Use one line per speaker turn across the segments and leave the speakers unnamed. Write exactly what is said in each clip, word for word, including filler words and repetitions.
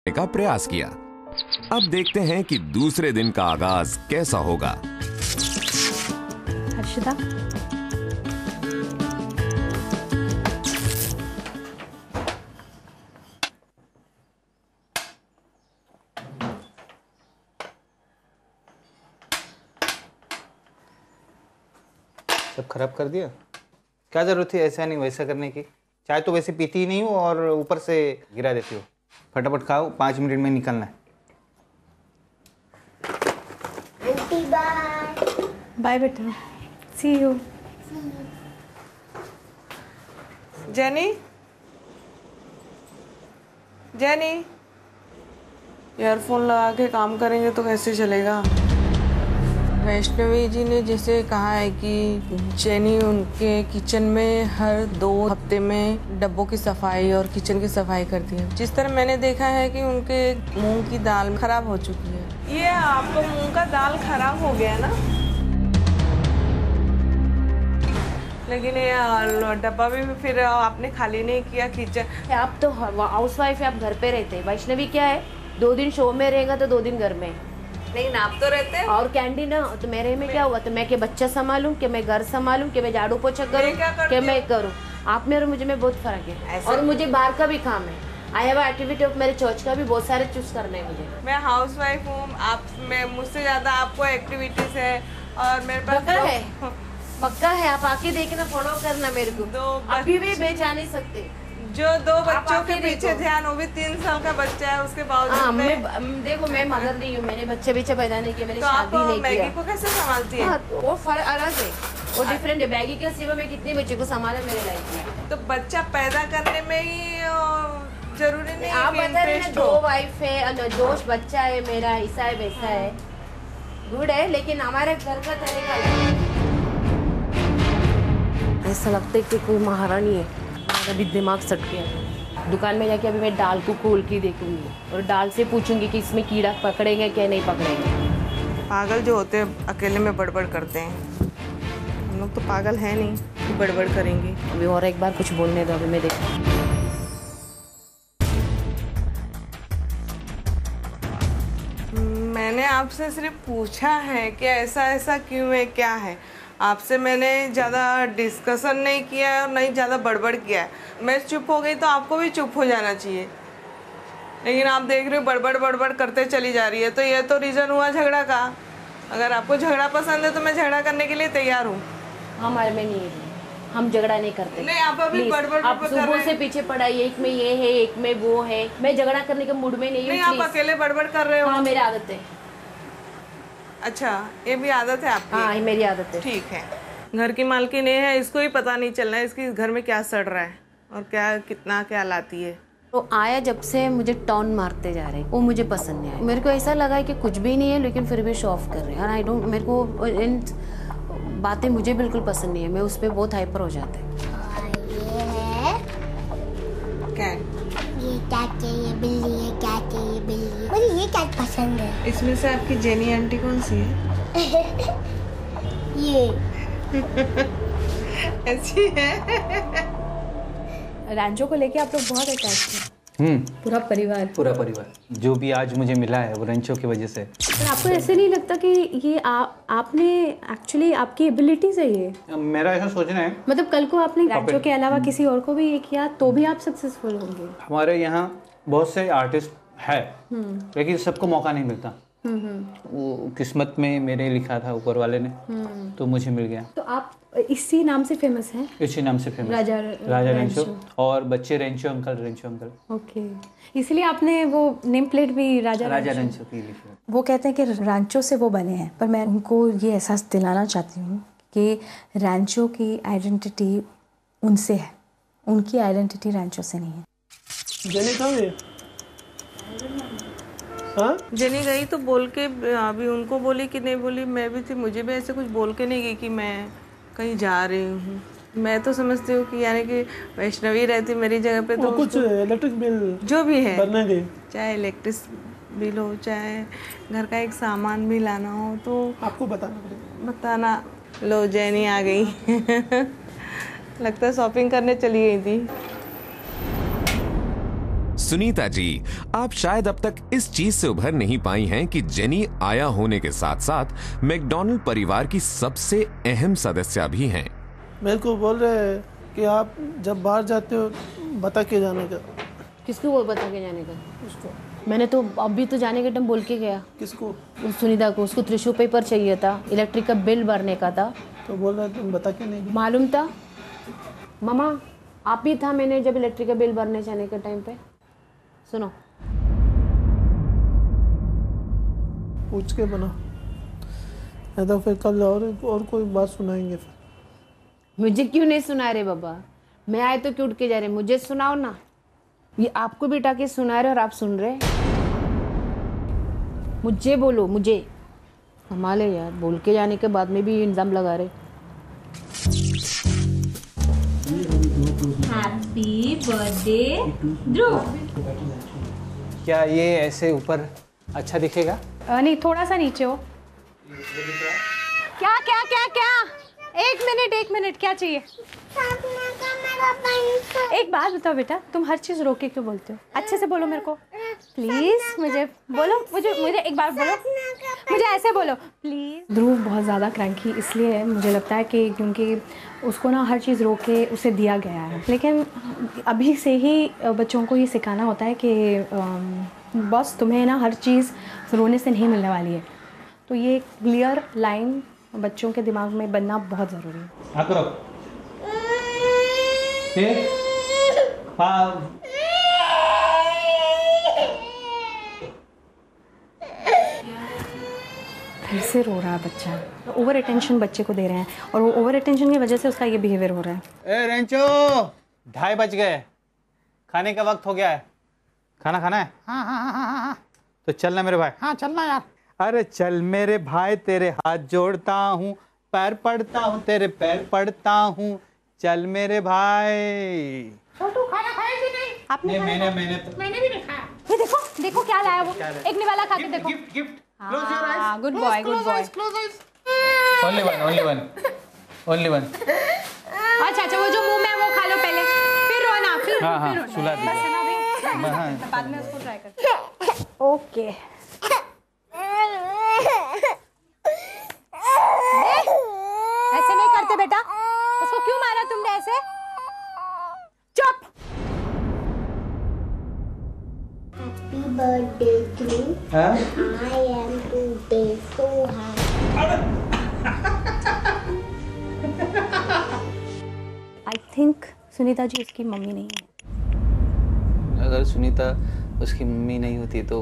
का प्रयास किया। अब देखते हैं कि दूसरे दिन का आगाज कैसा होगा।
हर्षिता,
सब खराब कर दिया। क्या जरूरत थी ऐसा नहीं वैसा करने की? चाय तो वैसे पीती ही नहीं हो और ऊपर से गिरा देती हो। फटाफट खाओ, पाँच मिनट में निकलना है।
बाय बाय बेटा, see you.
Jenny, Jenny, earphone लगा के काम करेंगे तो कैसे चलेगा? वैष्णवी जी ने जैसे कहा है कि जेनी उनके किचन में हर दो हफ्ते में डब्बों की सफाई और किचन की सफाई करती है। जिस तरह मैंने देखा है कि उनके मूंग की दाल खराब हो चुकी है। ये आपको मूंग का दाल खराब हो गया ना? लेकिन ये डब्बा भी फिर आपने खाली नहीं किया किचन।
आप तो हाउस वाइफ है, आप घर पे रहते हैं। वैष्णवी क्या है, दो दिन शो में रहेगा तो दो दिन घर में।
लेकिन आप तो रहते हैं।
और कैंडी ना, तो मेरे में क्या हुआ, तो मैं के बच्चा संभालूं, कि मैं घर संभालूं, कि मैं झाड़ू पोछा करूं, कि मैं करूं। आप में और मुझे में बहुत फर्क है। और मुझे बाहर का भी काम है। आई हैव एक्टिविटी ऑफ मेरे चर्च का भी बहुत सारे चूज करने हैं मुझे।
मैं हाउस वाइफ हूँ, आप मैं मुझसे ज्यादा आपको एक्टिविटीज है और मेरे पास
पक्का है, पक्का है। आप आके देखना, फॉलो करना मेरे को।
दो
अभी भी मैं जा नहीं सकते।
जो दो बच्चों के पीछे ध्यान, वो भी तीन साल का बच्चा है, उसके बावजूद
हाँ, मैं देखो मैं मदर नहीं हूँ, मैंने बच्चे बच्चे पैदा नहीं किए, मैंने
तो
शादी नहीं
मैगी
किया।
को कैसे संभालती है?
हाँ, वो फर्क अलग है, वो डिफरेंट है। मैगी के सिवा मैं कितने बच्चे को संभाला मेरे लाइफ में।
तो बच्चा पैदा करने में ही जरूरी नहीं।
आप बता रहे हैं दो वाइफ है, जोश बच्चा है मेरा, ऐसा है वैसा है, गुड है। लेकिन हमारे घर का तरीका ऐसा लगता है कि कोई महारानी है। मेरा भी दिमाग सट गया। दुकान में जाके अभी मैं दाल को खोल के देखूंगी और दाल से पूछूंगी कि इसमें कीड़ा पकड़ेंगे क्या नहीं पकड़ेंगे।
पागल जो होते हैं अकेले में बड़बड़ करते हैं, हम लोग तो पागल है नहीं कि बड़बड़ करेंगे।
अभी और एक बार कुछ बोलने दो, अभी मैं देखूँ।
मैंने आपसे सिर्फ पूछा है कि ऐसा ऐसा क्यों है, क्या है। आपसे मैंने ज़्यादा डिस्कशन नहीं किया है और नहीं ज़्यादा बड़बड़ किया है। मैं चुप हो गई तो आपको भी चुप हो जाना चाहिए। लेकिन आप देख रहे हो बड़बड़ बड़बड़ करते चली जा रही है, तो ये तो रीज़न हुआ झगड़ा का। अगर आपको झगड़ा पसंद है तो मैं झगड़ा करने के लिए तैयार हूँ।
हमारे में नहीं है, हम झगड़ा नहीं करते।
नहीं, आप अभी बड़बड़
आप सुबह से पीछे पड़ा, एक में ये है एक में वो है। मैं झगड़ा करने के मूड में नहीं हूँ।
आप अकेले बड़बड़ कर रहे हो।
हाँ, मेरी आदत है।
अच्छा, ये भी आदत है आपकी?
हाँ, ये मेरी आदत है।
ठीक है। घर की मालकिन ये है, इसको ही पता नहीं चलना है इसकी घर में क्या सड़ रहा है और क्या कितना क्या लाती है।
तो आया जब से मुझे टॉन मारते जा रहे, वो मुझे पसंद नहीं आया। मेरे को ऐसा लगा है कि कुछ भी नहीं है लेकिन फिर भी शो ऑफ कर रहे हैं। आई डोंट, मेरे को इन बातें मुझे बिल्कुल पसंद नहीं है। मैं उस पर बहुत हाइपर हो जाते हैं।
क्या है?
ये क्या चाहिए बिल्ली है, क्या चाहिए बिल्ली। मुझे ये क्या पसंद है।
इसमें से आपकी जेनी आंटी कौन सी है?
ये
ऐसी है।
रैंचो को लेके आप लोग बहुत अटैच हैं।
हम्म,
पूरा परिवार
पूरा परिवार। जो भी आज मुझे मिला है वो रेंचो की वजह से।
पर आपको ऐसे नहीं लगता कि ये आ, आपने एक्चुअली आपकी एबिलिटीज है ये?
मेरा ऐसा सोचना है,
मतलब कल को आपने रैंचो के अलावा किसी और को भी ये किया तो भी आप सक्सेसफुल होंगे।
हमारे यहाँ बहुत से आर्टिस्ट है लेकिन सबको मौका नहीं मिलता। वो किस्मत में मेरे लिखा था ऊपर वाले ने, तो मुझे मिल गया।
तो आप इसी नाम से फेमस हैं?
इसी नाम से फेमस,
राजा
राजा रेंचो। और बच्चे Rancho uncle, Rancho uncle.
Okay, इसलिए आपने वो नेम प्लेट भी राजा
राजा रेंचो की लिखी।
वो कहते हैं कि रैंचो से वो बने हैं, पर मैं उनको ये एहसास दिलाना चाहती हूँ कि रैंचो की आइडेंटिटी उनसे है, उनकी आइडेंटिटी रैंचो से नहीं है।
जेनी कहाँ है? हाँ?
जेनी गई तो बोल के, अभी उनको बोली कि नहीं बोली, मैं भी थी, मुझे भी ऐसे कुछ बोल के नहीं गई कि मैं कहीं जा रही हूँ। मैं तो समझती हूँ कि यानी कि वैष्णवी रहती मेरी जगह पे तो
कुछ इलेक्ट्रिक बिल
जो भी है
भरने के,
चाहे इलेक्ट्रिक बिल हो चाहे घर का एक सामान भी लाना हो तो
आपको बताना पड़ेगा।
बताना। लो जेनी आ गई। लगता है शॉपिंग करने चली गई थी।
सुनीता जी, आप शायद अब तक इस चीज से उभर नहीं पाई हैं कि जेनी आया होने के साथ साथ मैकडॉनल्ड परिवार की सबसे अहम सदस्य भी हैं।
मेरे को बोल रहे हैं कि आप जब बाहर जाते हो बता के जाने का।
किसको वो बता के जाने का?
उसको।
मैंने तो अभी तो जाने के टाइम बोल के गया।
किसको?
उस सुनीता को। उसको टिश्यू पेपर चाहिए था, इलेक्ट्रिक का बिल भरने का था।
तो बोल रहा तुम बता के नहीं?
मालूम था मामा, आप ही था मैंने जब इलेक्ट्रिक का बिल भरने जाने के टाइम पे। सुनो,
पूछ के बना, नहीं तो फिर कल और और कोई बात सुनाएंगे फिर।
मुझे क्यों नहीं सुना रहे बाबा? मैं आए तो क्यों उठ के जा रहे? मुझे सुनाओ ना। ये आपको बिठा के सुना रहे और आप सुन रहे? मुझे बोलो, मुझे संभाले यार। बोल के जाने के बाद में भी इल्जाम लगा रहे।
Happy birthday Dhruv.
क्या ये ऐसे ऊपर अच्छा दिखेगा?
आ, नहीं, थोड़ा सा नीचे हो। क्या क्या क्या क्या? एक मिनट एक मिनट, क्या चाहिए? एक बात बताओ बेटा, तुम हर चीज़ रोके क्यों बोलते हो? अच्छे से बोलो मेरे को प्लीज़। मुझे बोलो, मुझे मुझे एक बार बोलो, मुझे ऐसे बोलो प्लीज़। ध्रुव बहुत ज़्यादा क्रैंकी इसलिए है, मुझे लगता है कि क्योंकि उसको ना हर चीज़ रोक के उसे दिया गया है। लेकिन अभी से ही बच्चों को ये सिखाना होता है कि बस तुम्हें ना हर चीज़ रोने से नहीं मिलने वाली है। तो ये क्लियर लाइन बच्चों के दिमाग में बनना बहुत ज़रूरी है।
हाँ करो। फिर हाँ।
फिर से रो रहा है बच्चा। ओवर अटेंशन बच्चे को दे रहे हैं और वो ओवर अटेंशन की वजह से उसका ये बिहेवियर हो रहा है।
ए रेंचो, ढाई बज गए, खाने का वक्त हो गया है। खाना खाना है? हाँ हाँ हाँ हाँ हाँ। तो चलना मेरे भाई। हाँ चलना यार। अरे चल मेरे भाई, तेरे हाथ जोड़ता हूँ, पैर पड़ता हूँ, तेरे पैर पड़ता हूँ, चल मेरे भाई।
छोटू खाना खाया कि नहीं?
आपने
नहीं, मैंने मैंने तो
मैंने भी नहीं खाया।
ये देखो देखो क्या लाया वो। एक निवाला खा के देखो।
Gift gift.
हाँ, good boy good boy.
Only one only one only one.
अच्छा अच्छा, वो जो मुंह में है वो खा लो पहले, फिर रोना, फिर
हाँ, हाँ,
फिर रोना।
सुला दीजिए।
बस है ना अभी?
हाँ।
बाद में उसको ट्राई करते। ओके। ऐसे नहीं करते बेटा। उसको क्यों मारा तुमने ऐसे? चुप।
Happy birthday to
हाँ?
I am today so happy.
I think Sunita ji उसकी मम्मी नहीं है।
अगर सुनीता उसकी मम्मी नहीं होती तो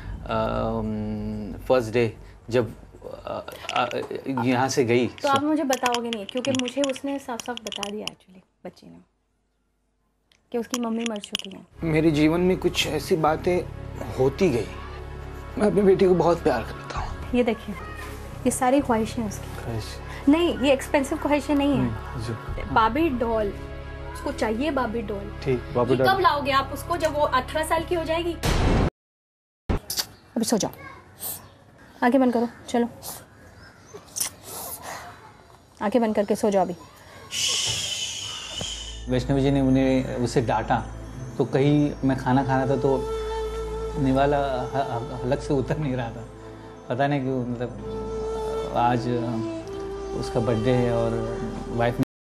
फर्स्ट डे जब यहाँ से गई
तो आप मुझे बताओगे नहीं? क्योंकि मुझे उसने साफ साफ बता दिया एक्चुअली बच्ची ने कि उसकी मम्मी मर चुकी है।
मेरे जीवन में कुछ ऐसी बातें होती गई। मैं अपनी बेटी को बहुत प्यार करता हूँ।
ये देखिए, ये सारी ख्वाहिशें उसकी नहीं, ये एक्सपेंसिव ख्वाहिशें नहीं है। बाबी डॉल उसको चाहिए, बाबी डॉल।
ठीक, बाबी
डॉल कब लाओगे आप उसको? जब वो अठारह साल की हो जाएगी। अभी सो जाओ, आंखें बंद करो, चलो आंखें बंद करके सो जाओ अभी।
वैष्णवी जी ने उन्हें उसे डांटा तो कहीं मैं खाना खाना था तो निवाला हलक से उतर नहीं रहा था। पता नहीं क्यों, मतलब आज उसका बर्थडे है और वाइफ